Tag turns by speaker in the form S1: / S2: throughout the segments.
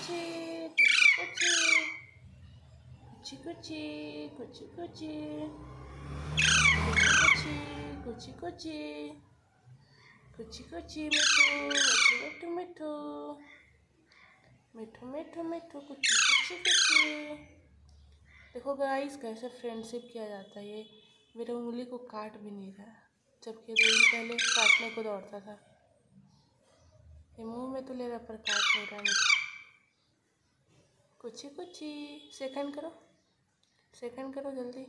S1: देखो गाइस कैसे फ्रेंडशिप किया जाता है। ये मेरे उंगली को काट भी नहीं रहा, जबकि 2 दिन पहले काटने को दौड़ता था। ये मुंह में तो ले रहा पर काट नहीं रहा मुझे। कुची सेकंड करो जल्दी।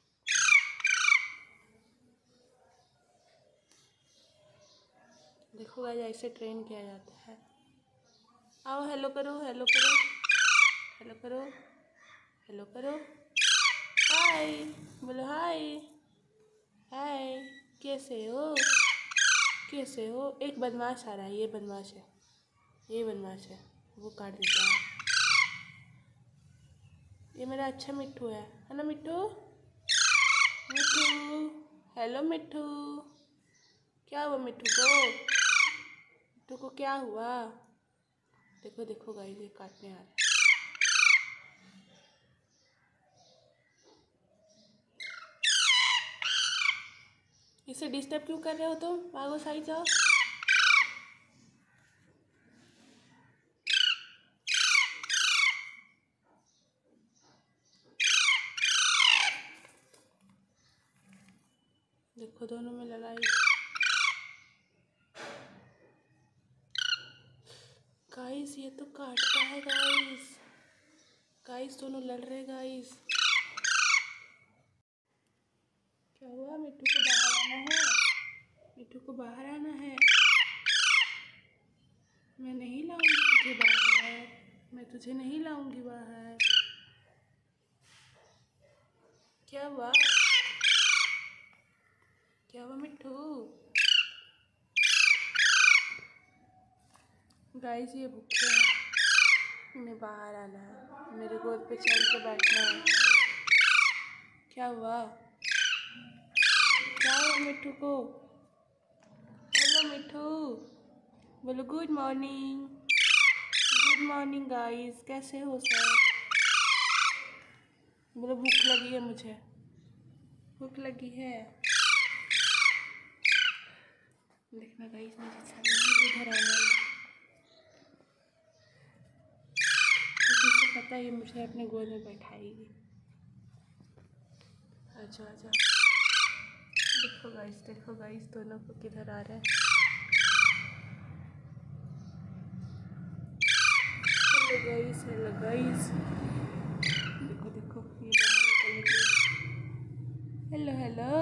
S1: देखो गाइस ऐसे ट्रेन किया जाता है। आओ हेलो करो हाय बोलो हाय। कैसे हो। एक बदमाश आ रहा है, ये बदमाश है, वो काट देता है। ये मेरा अच्छा मिट्ठू है ना मिट्ठू। हेलो मिट्ठू, क्या हुआ मिट्ठू को क्या हुआ। देखो गाइस ये काटने आ रहा है। इसे डिस्टर्ब क्यों कर रहे हो तुम, भागो साइड जाओ। देखो दोनों में लड़ाई। गाइस ये तो काटता है गाइस दोनों लड़ रहे गाइस। क्या हुआ, मिट्टू को बाहर आना है। मैं नहीं लाऊंगी तुझे बाहर, मैं तुझे नहीं लाऊंगी बाहर। क्या हुआ मिट्टू। गाइस ये भूखे हैं, इन्हें बाहर आना है, मेरे गोद पे चढ़ के बैठना है। क्या हुआ मिट्टू को। हेलो मिट्टू, बोलो गुड मॉर्निंग गाइस, कैसे हो सर। बोलो भूख लगी है मुझे, देखना गाइस मुझे इधर आना है, क्योंकि इसे पता है मुझे अपने गोद में बैठाएगी। आजा देखो गाइस दोनों को किधर आ रहे हैं। हेलो गाइस देखो ये बाहर निकलने के लिए। हेलो